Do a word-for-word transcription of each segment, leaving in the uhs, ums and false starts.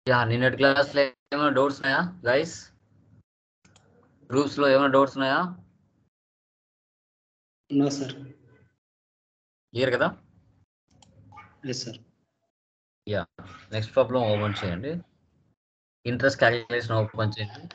Yeah నిన్నటి క్లాస్లో ఏమైనా డౌట్స్ ఉన్నాయా గైస్? గ్రూప్స్లో ఏమైనా డౌట్స్ ఉన్నాయా? No sir. క్లియర్ కదా? Yes sir. Yeah next problem open చేయండి. ఇంట్రెస్ట్ క్యాలిక్యులేషన్ ఓపెన్ చేయండి.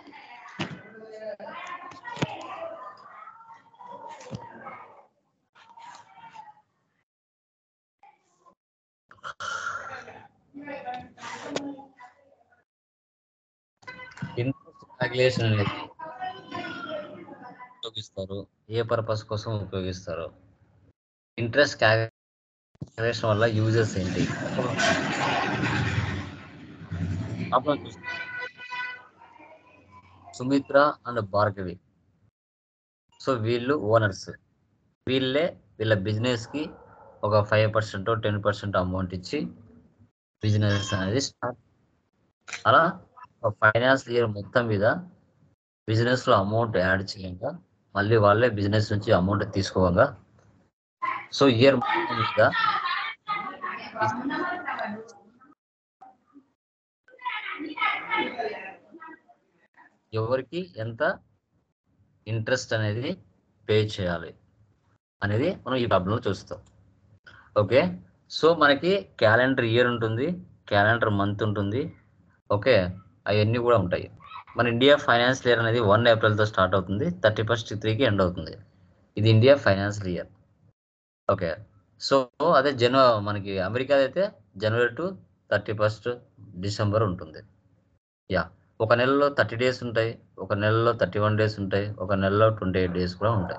ఇంట్రెస్ట్ క్యాలిక్యులేషన్ అనేది ఉపయోగిస్తారు, ఏ పర్పస్ కోసం ఉపయోగిస్తారు? ఇంట్రెస్ట్ క్యాలిక్యులేషన్ వల్ల యూజెస్ ఏంటి? ప్రాబ్లం చూస్తాం. సుమిత్ర అండ్ భార్గవి, సో వీళ్ళు ఓనర్స్. వీళ్ళే వీళ్ళ బిజినెస్కి ఒక five percent ten percent amount ఇచ్చి బిజినెస్ అనేది స్టార్ట్. అలా ఫైనాన్స్ ఇయర్ మొత్తం మీద బిజినెస్లో అమౌంట్ యాడ్ చేయంగా మళ్ళీ వాళ్ళే బిజినెస్ నుంచి అమౌంట్ తీసుకోగా, సో ఇయర్ మొత్తం మీద ఎవరికి ఎంత ఇంట్రెస్ట్ అనేది పే చేయాలి అనేది మనం ఈ ప్రాబ్లంలో చూస్తాం. ఓకే, సో మనకి క్యాలెండర్ ఇయర్ ఉంటుంది, క్యాలెండర్ మంత్ ఉంటుంది. ఓకే, అవన్నీ కూడా ఉంటాయి. మన ఇండియా ఫైనాన్షియల్ ఇయర్ అనేది వన్ ఏప్రిల్తో స్టార్ట్ అవుతుంది, థర్టీ ఫస్ట్ త్రీకి ఎండ్ అవుతుంది. ఇది India financial year. Okay, so అదే జన మనకి అమెరికా అయితే జనవరి టు థర్టీ ఫస్ట్ డిసెంబర్ ఉంటుంది. యా ఒక నెలలో థర్టీ డేస్ ఉంటాయి, ఒక నెలలో థర్టీ వన్ డేస్ ఉంటాయి, ఒక నెలలో ట్వంటీ ఎయిట్ డేస్ కూడా ఉంటాయి.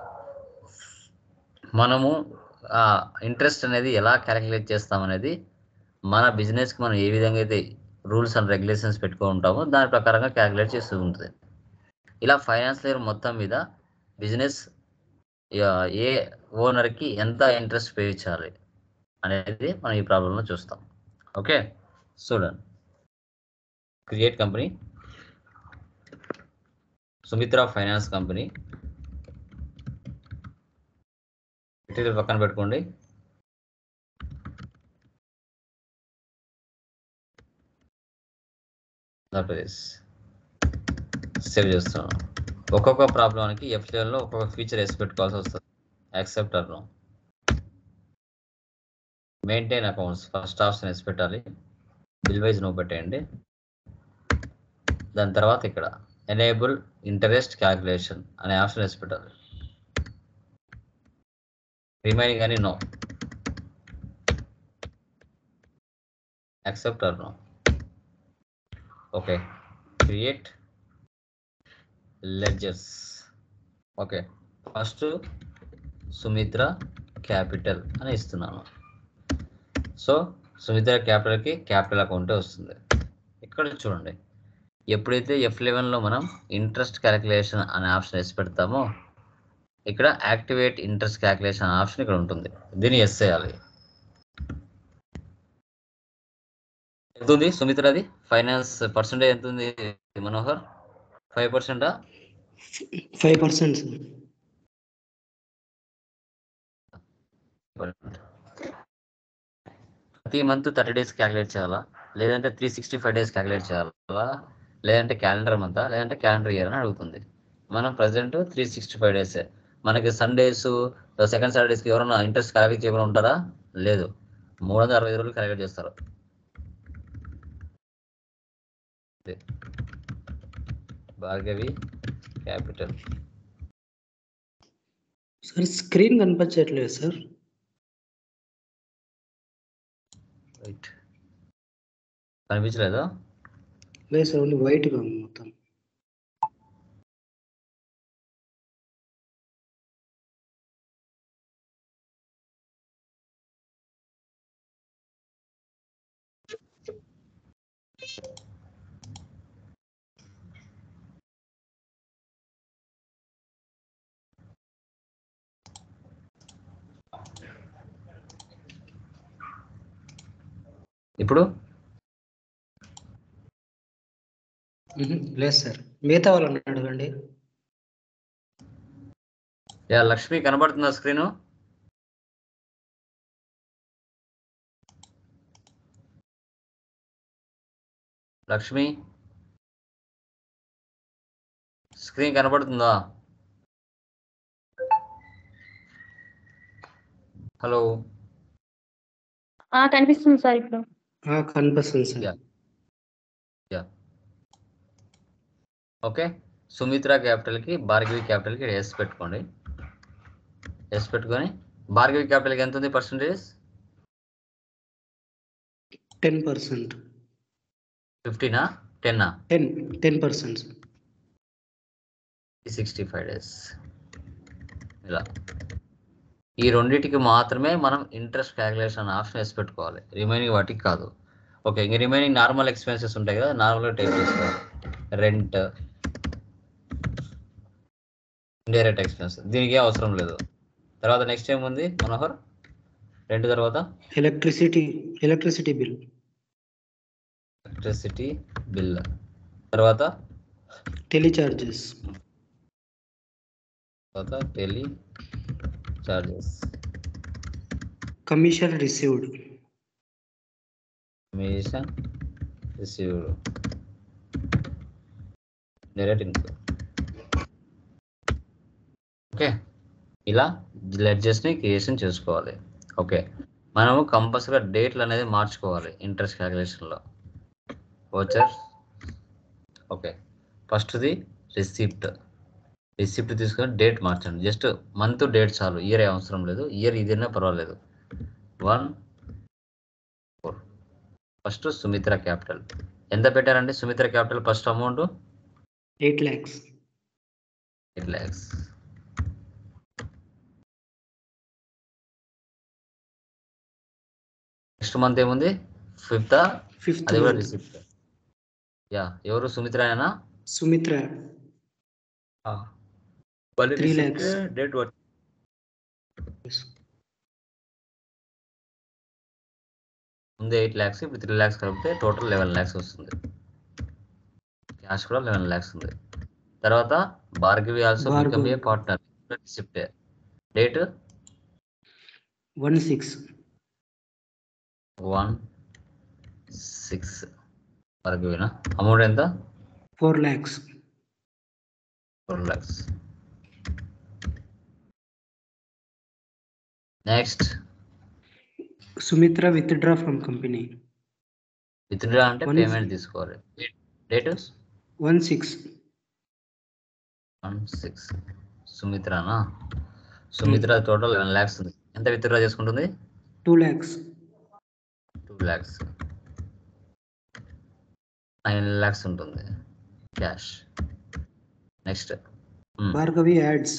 మనము ఇంట్రెస్ట్ అనేది ఎలా క్యాలిక్యులేట్ చేస్తామనేది మన బిజినెస్కి మనం ఏ విధంగా అయితే రూల్స్ అండ్ రెగ్యులేషన్స్ పెట్టుకో ఉంటామో దాని ప్రకారంగా క్యాలిక్యులేట్ చేస్తూ ఉంటుంది. ఇలా ఫైనాన్స్ ఇయర్ మొత్తం మీద బిజినెస్ ఏ ఓనర్కి ఎంత ఇంట్రెస్ట్ పే చేయాలి అనేది మనం ఈ ప్రాబ్లంలో చూస్తాం. ఓకే, చూడండి. Create company, Sumitra finance company material పక్కన పెట్టుకోండి. ఆంధ్రప్రదేశ్ సేవ్ చేస్తున్నాను. ఒక్కొక్క ప్రాబ్లంకి ఎఫ్సిఎల్లో ఒక్కొక్క ఫీచర్ వేసి పెట్టుకోవాల్సి వస్తుంది. Accept or no. Maintain accounts first option వేసి పెట్టాలి, బిల్ వైజ్ నో పెట్టేయండి. దాని తర్వాత ఇక్కడ ఎనేబుల్ ఇంటరెస్ట్ క్యాలిక్యులేషన్ అనే ఆప్షన్ వేసి పెట్టాలి. రిమైనింగ్ అని no. Accept or no. Okay, create ledgers. Okay, first Sumitra capital అని ఇస్తున్నాను. సో సుమిత్ర క్యాపిటల్కి క్యాపిటల్ అకౌంటే వస్తుంది. ఇక్కడ చూడండి, ఎప్పుడైతే ఎఫ్ లెవెన్లో మనం ఇంట్రెస్ట్ క్యాలిక్యులేషన్ అనే ఆప్షన్ వేసి పెడతామో ఇక్కడ యాక్టివేట్ ఇంట్రెస్ట్ క్యాలిక్యులేషన్ అనే ఆప్షన్ ఇక్కడ ఉంటుంది. దీన్ని ఎస్ చేయాలి. ఎంత ఉంది సుమిత్రది ఫైనాన్స్ పర్సెంటేజ్ ఎంత ఉంది మనోహర్? ఫైవ్ పర్సెంటా? ఫైవ్ పర్సెంట్ ప్రతి మంత్ థర్టీ డేస్ క్యాలిక్యులేట్ చేయాలా, లేదంటే three sixty five days calculate చేయాలా, లేదంటే క్యాలెండర్ మంతా, లేదంటే క్యాలెండర్ ఇయర్ అని అడుగుతుంది. మనం ప్రజెంట్ త్రీ సిక్స్టీ ఫైవ్ డేసే. మనకి సండేస్ సెకండ్ సాటర్డేస్కి ఎవరైనా ఇంట్రెస్ట్ క్యాలిక్యులేట్ చేయకుండా ఉంటారా? లేదు, మూడు వందల అరవై ఐదు రోజులు క్యాలిక్యులేట్ చేస్తారు. భార్గవి క్యాపిటల్. సార్ స్క్రీన్ కనిపించట్లేదు సార్. రైట్, కనిపించలేదా? లేదు సార్, ఓన్లీ వైట్గా ఉంది మొత్తం. ఇప్పుడు లేదు సార్, మిగతా వాళ్ళని అడగండి. యా లక్ష్మి కనబడుతుందా స్క్రీను? లక్ష్మి స్క్రీన్ కనపడుతుందా? హలో కనిపిస్తుంది సార్ ఇప్పుడు. కనిపిస్తుంది sir. Yeah yeah okay. Sumitra క్యాపిటల్కి భార్గవి క్యాపిటల్కి ఎస్ పెట్టుకోండి. ఎస్ పెట్టుకొని భార్గవి క్యాపిటల్కి ఎంత ఉంది పర్సంటేజ్? Ten percent. ఫిఫ్టీనా టెన్నా? Ten ten percent. Sixty five days ఇలా. ఈ రెండింటికి మాత్రమే మనం ఇంట్రెస్ట్ క్యాలిక్యులేషన్ ఆప్షన్ వేసి పెట్టుకోవాలి, రిమైనింగ్ వాటికి కాదు. ఓకే, ఇంక రిమైనింగ్ నార్మల్ ఎక్స్పెన్సెస్ ఉంటాయి కదా, నార్మల్గా టైప్ చేసుకోవాలి. రెంట్, ఇండైరెక్ట్ ఎక్స్పెన్స్, దీనికి అవసరం లేదు. తర్వాత నెక్స్ట్ ఏముంది మనోహర్? రెంట్ తర్వాత electricity electricity bill. Electricity bill తర్వాత టెలిచార్జెస్. తర్వాత tele charges, commission received. Commission received, direct income. Okay, ఇలా లెడ్జెస్ని క్రియేషన్ చేసుకోవాలి. ఓకే, మనము కంపల్సరీగా డేట్లు అనేది మార్చుకోవాలి ఇంట్రెస్ట్ క్యాలిక్యులేషన్లో. వోచర్. ఓకే, ఫస్ట్ది రిసిప్ట్. రిసిప్ట్ తీసుకొని డేట్ మార్చండి. జస్ట్ మంత్ డేట్ చాలు, ఇయర్ అవసరం లేదు. ఇయర్ ఇదైనా పర్వాలేదు. One four. First Sumitra capital ఎంత పెట్టారండి? Sumitra capital first amount eight lakhs. Eight lakhs. Next month ఏముంది? ఫిఫ్త్. ఫిఫ్త్ అది కూడా మంత్. రిసిప్ట్. యా, ఎవరు? సుమిత్రనా? సుమిత్ర. త్రీ ల్యాక్స్. డేట్ ముందు ఎయిట్ ల్యాక్స్, ఇప్పుడు త్రీ ల్యాక్స్ కలిపితే టోటల్ లెవెన్ ల్యాక్స్ వస్తుంది. క్యాష్ కూడా లెవెన్ ల్యాక్స్ ఉంది. తర్వాత Bhargavi also become a partner. Receipt. Date one six. One six. భార్గవినా? అమౌంట్ ఎంత? Four lakhs. Four lakhs. Next Sumitra withdraw from company. Withdraw అంటే పేమెంట్ తీసుకోవాలి. Date one six. One six. సుమిత్రనా? సుమిత్ర టోటల్ లెవెన్ ల్యాక్స్ ఉంది. ఎంత విత్డ్రా చేసుకుంటుంది? Two lakhs. Two lakhs. Nine lakhs ఉంటుంది క్యాష్. Next Bhargavi adds.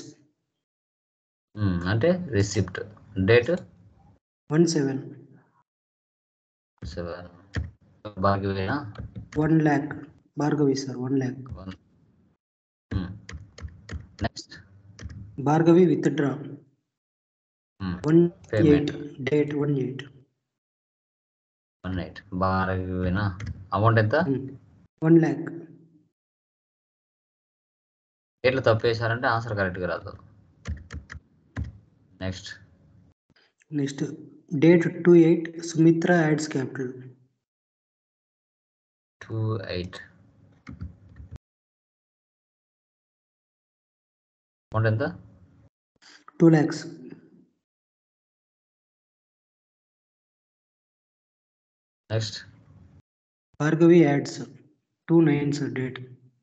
అంటే receipt. Date one seven. Seven. భార్గవినా? One lakh. Bhargavi sir, one lakh. Next Bhargavi withdraw one eight. Date one eight. One eight. భార్గవినా? Amount ఎంత? One lakh. డేట్లు తప్పేశారంటే ఆన్సర్ కరెక్ట్గా రాదు. Next next date two eight. Sumitra adds capital. Two eight. Amount ఎంత? Two lakhs. Next Bhargavi adds two nine sir. Date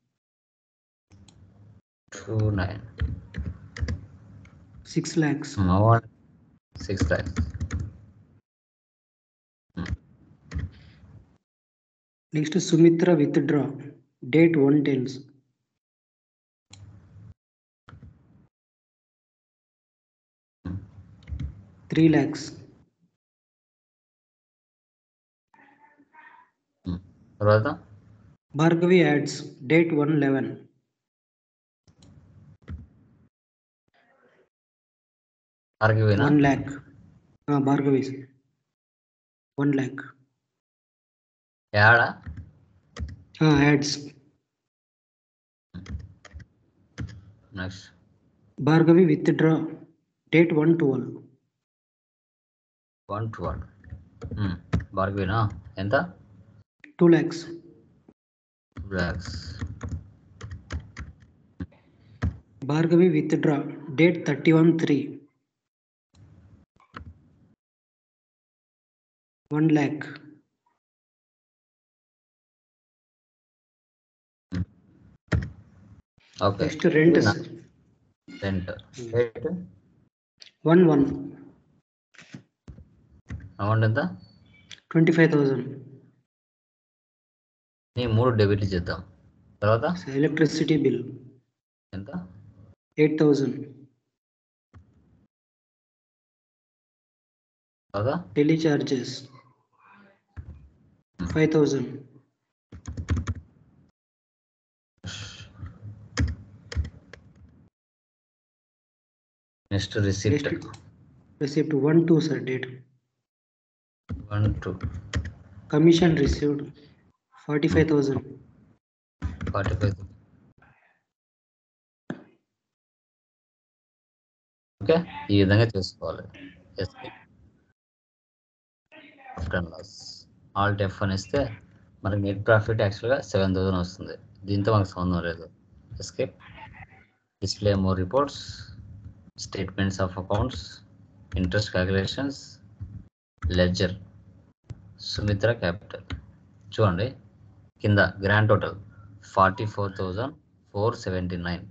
two nine. Six lakhs. Amount six lakhs. Next Sumitra withdraw. Date one tens. Three lakhs. తర్వాత Bhargavi adds. Date one eleven. భార్గవినా? One lakh. Bhargavi one lakh. యాడా? Adds. Next Bhargavi withdraw. Date one twelve. One twelve. భార్గవినా? ఎంత? Two lakhs. lakhs. Bhargavi withdraw. Date thirty-one three. one lakh. Okay. Next rent. ఇది నా sir. rent. Rate one one. Amount ఎంత? twenty-five thousand. నీ మూడు డెబిట్లు చేద్దాం. తర్వాత ఎలక్ట్రిసిటీ బిల్ ఎంత? eight thousand. తర్వాత Daily charges five thousand. Next receipt Receipt one two sir. Date. One two Commission received forty-five thousand. Forty five. Okay, ఈ విధంగా చేసుకోవాలి. Profit and loss alt F అని ఇస్తే మనకి నెట్ ప్రాఫిట్ యాక్చువల్గా seven thousand వస్తుంది. దీంతో మనకు సంబంధం లేదు. Escape, display more reports, statements of accounts, interest calculations, ledger, Sumitra capital. చూడండి కింద grand total forty four thousand four seventy nine.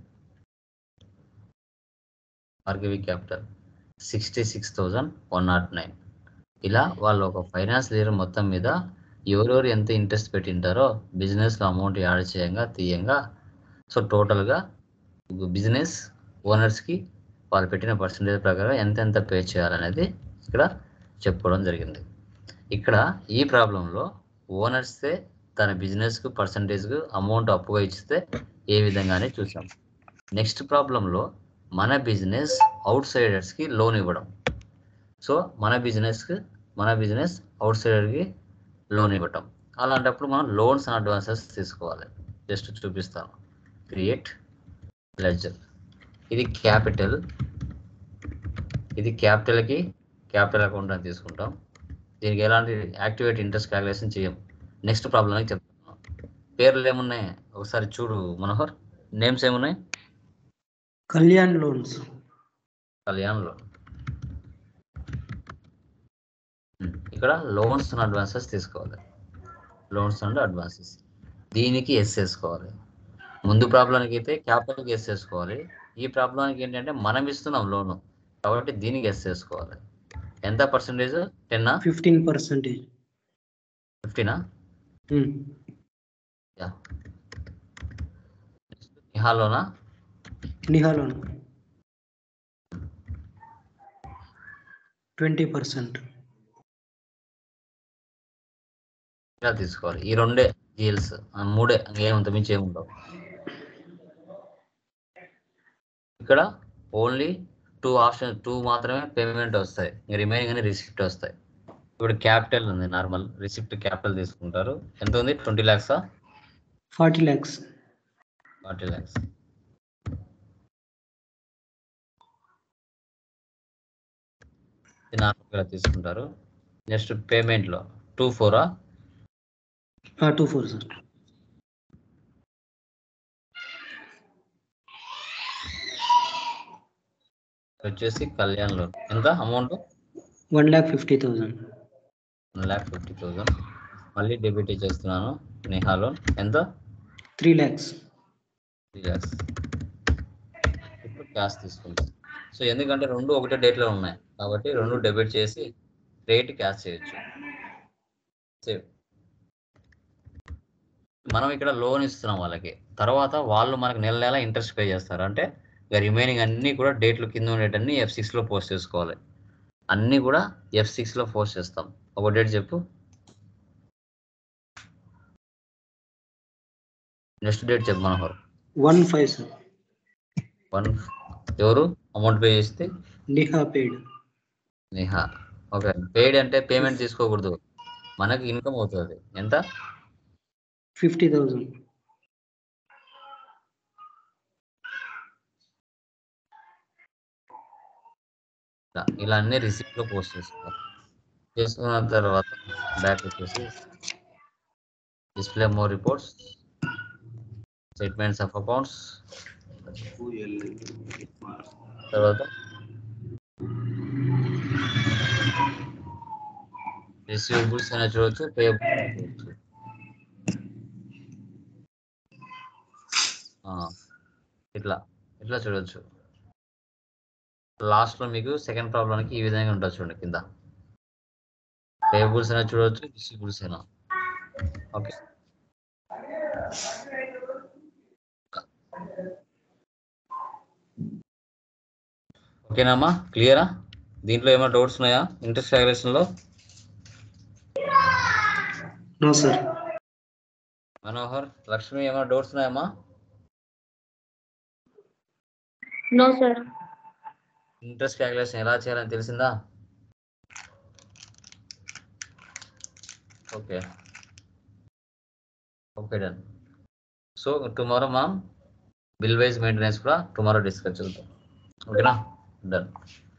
Bhargavi capital sixty six thousand one not nine. ఇలా వాళ్ళు ఒక ఫైనాన్స్ ఇయర్ మొత్తం మీద ఎవరెవరు ఎంత ఇంట్రెస్ట్ పెట్టింటారో బిజినెస్లో అమౌంట్ యాడ్ చేయంగా తీయంగా సో టోటల్గా బిజినెస్ ఓనర్స్కి వాళ్ళు పెట్టిన పర్సంటేజ్ ప్రకారం ఎంత ఎంత పే చేయాలనేది ఇక్కడ చెప్పుకోవడం జరిగింది. ఇక్కడ ఈ ప్రాబ్లంలో ఓనర్సే తన బిజినెస్కు పర్సంటేజ్కు అమౌంట్ అప్పుగా ఇచ్చితే ఏ విధంగానే చూసాం. నెక్స్ట్ ప్రాబ్లంలో మన బిజినెస్ అవుట్ సైడర్స్కి లోన్ ఇవ్వడం. సో మన బిజినెస్కి మన బిజినెస్ అవుట్ సైడర్కి లోన్ ఇవ్వటం. అలాంటప్పుడు మనం లోన్స్ అండ్ అడ్వాన్సెస్ తీసుకోవాలి. జస్ట్ చూపిస్తాను. Create ledger. ఇది క్యాపిటల్, ఇది క్యాపిటల్కి క్యాపిటల్ అకౌంట్ అని తీసుకుంటాం. దీనికి ఎలాంటి యాక్టివేట్ ఇంట్రెస్ట్ క్యాలిక్యులేషన్ చేయం. నెక్స్ట్ ప్రాబ్లమ్కి చెప్తాను. పేర్లు ఏమున్నాయి ఒకసారి చూడు మనోహర్. నేమ్స్ ఏమున్నాయి? కళ్యాణ్ లోన్స్. కళ్యాణ్ లోన్. ఇక్కడ లోన్స్ అండ్ అడ్వాన్సెస్ తీసుకోవాలి. లోన్స్ అండ్ అడ్వాన్సెస్ దీనికి ఎస్ వేసుకోవాలి. ముందు ప్రాబ్లంకి అయితే క్యాపిటల్కి ఎస్ వేసుకోవాలి. ఈ ప్రాబ్లంకి ఏంటంటే మనం ఇస్తున్నాం లోను కాబట్టి దీనికి ఎస్ వేసుకోవాలి. ఎంత పర్సెంటేజ్? టెన్నా ఫిఫ్టీన్ పర్సెంటేజ్. ఫిఫ్టీనా? యా. నిహాలోనా? Niha loan twenty percent. ఇలా తీసుకోవాలి. ఈ రెండే డీల్స్, మూడే, ఏమంత మించి ఏముండవు. ఇక్కడ ఓన్లీ టూ ఆప్షన్ టూ మాత్రమే పేమెంట్ వస్తాయి. రిమైనింగ్ అని రిసిప్ట్ వస్తాయి. ఇప్పుడు క్యాపిటల్ ఉంది, నార్మల్ రిసిప్ట్ క్యాపిటల్ తీసుకుంటారు. ఎంత ఉంది? ట్వంటీ ల్యాక్సా? ఫార్టీ ల్యాక్స్. ఫార్టీ ల్యాక్స్. నార్మల్గా తీసుకుంటారు. నెక్స్ట్ పేమెంట్లో టూ ఫోరా? Two four sir. వచ్చేసి కళ్యాణ్ లోన్ ఎంత amount? One lakh fifty thousand. One lakh fifty thousand. మళ్ళీ డెబిట్ చేస్తున్నాను. నేహా లోన్ ఎంత? త్రీ ల్యాక్స్. త్రీ ల్యాక్స్. ఇప్పుడు క్యాష్ తీసుకుంటాం. సో ఎందుకంటే రెండు ఒకటే డేట్లో ఉన్నాయి కాబట్టి రెండు డెబిట్ చేసి రేట్ క్యాష్ చేయొచ్చు. సేవ్. మనం ఇక్కడ లోన్ ఇస్తున్నాం వాళ్ళకి, తర్వాత వాళ్ళు మనకు నెల నెల ఇంట్రెస్ట్ పే చేస్తారు. అంటే ఇక రిమైనింగ్ అన్నీ కూడా డేట్లు కింద ఉండేటన్ని ఎఫ్ సిక్స్లో పోస్ట్ చేసుకోవాలి. అన్నీ కూడా ఎఫ్ సిక్స్లో పోస్ట్ చేస్తాం. ఒక డేట్ చెప్పు. నెక్స్ట్ డేట్ చెప్పు Manohar. One five sir. One ఎవరు అమౌంట్ పే చేస్తే? Niha paid. Niha. Okay. Paid అంటే పేమెంట్ తీసుకోకూడదు, మనకి ఇన్కమ్ అవుతుంది. ఎంత? Fifty thousand. ఇలా అన్ని రిసిప్ట్లో పోస్ట్ చేసుకోవాలి. చేసుకున్న తర్వాత బ్యాక్ వచ్చేసి display more reports, statements of accounts, తర్వాత రిసీవబుల్స్ అయినా చూడవచ్చు, పేయబుల్స్ అయినా చూడవచ్చు. ఇట్లా ఇట్లా చూడవచ్చు. లాస్ట్లో మీకు సెకండ్ ప్రాబ్లంకి ఈ విధంగా ఉంటుంది చూడండి, కింద పేయబుల్స్ అయినా చూడవచ్చు, రిసీవబుల్స్ అయినా. ఓకే, ఓకేనామ్మా, క్లియరా? దీంట్లో ఏమైనా డౌట్స్ ఉన్నాయా ఇంట్రెస్ట్ క్యాలిక్యులేషన్లో? No sir. మనోహర్, లక్ష్మి, ఏమైనా డౌట్స్ ఉన్నాయమ్మా? No sir. ఇంట్రెస్ట్ క్యాలిక్యులేషన్ ఎలా చేయాలని తెలిసిందా? Okay, okay, done. So tomorrow మనం బిల్ వైజ్ మెయింటెనెన్స్ కూడా టుమారో డిస్కస్ చేద్దాం. ఓకేనా, డన్.